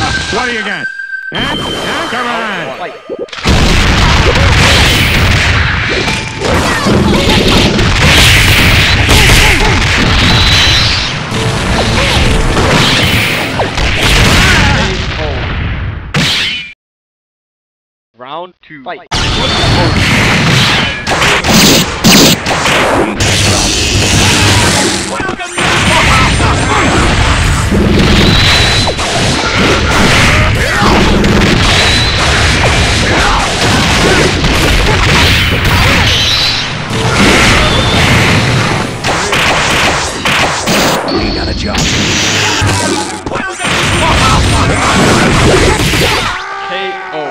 What do you got? Huh? Huh? Come on! Fight. Round 2. Fight. We got a job. KO.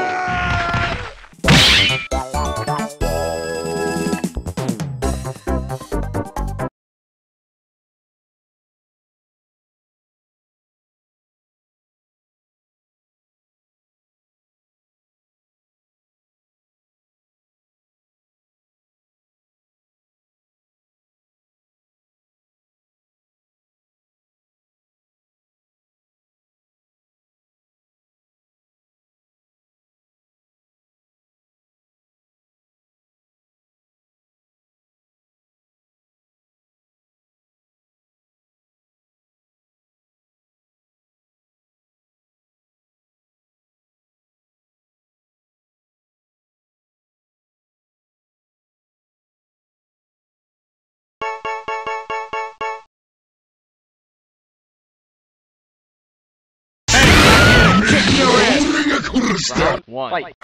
Round 1. Fight.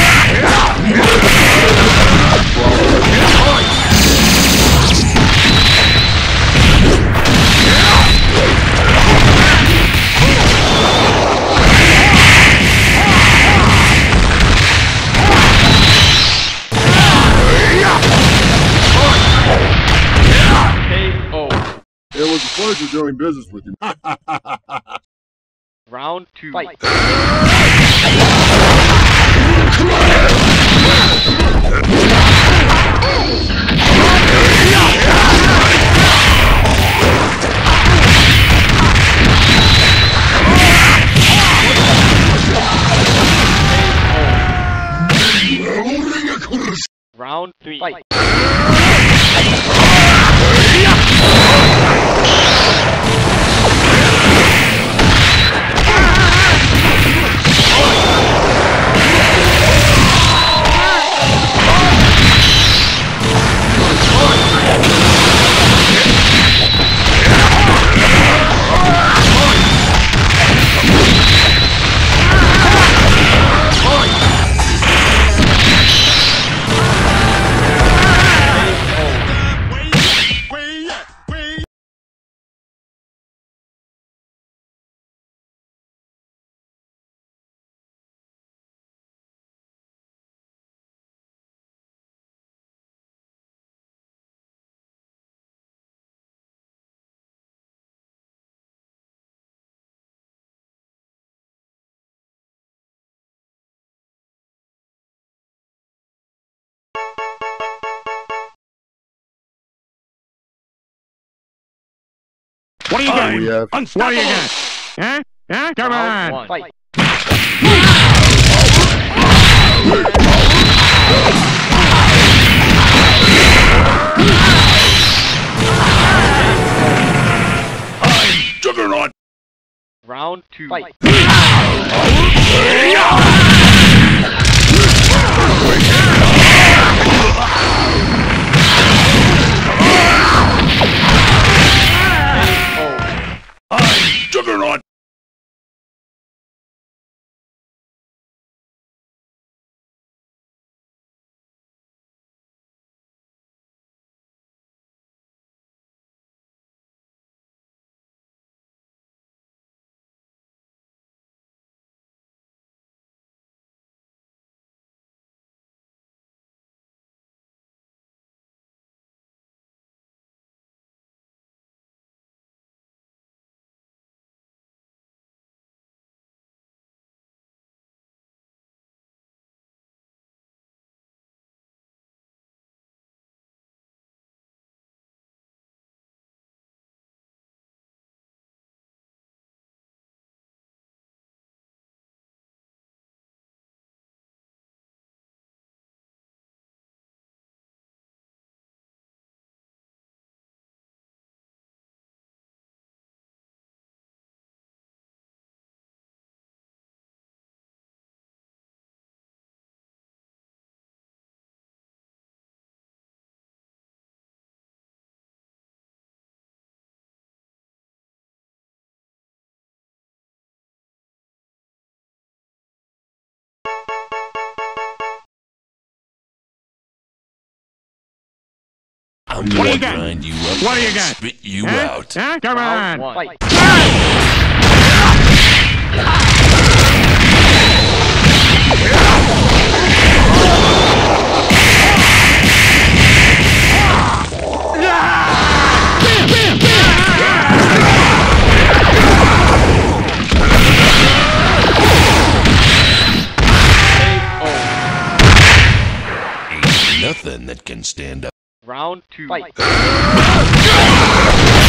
KO. It was a pleasure doing business with you. Round 2. Fight. Round 3. Fight. What do you got? We have What do you got? Huh? Huh? Come Round on! 1. Fight. Juggernaut! Round 2. Fight. Juggernaut! I'm What do gonna you got? grind you up What do you and got? spit you Huh? out. Huh? Come Round on. 1. Fight. Ain't nothing that can stand up. Round 2. Fight.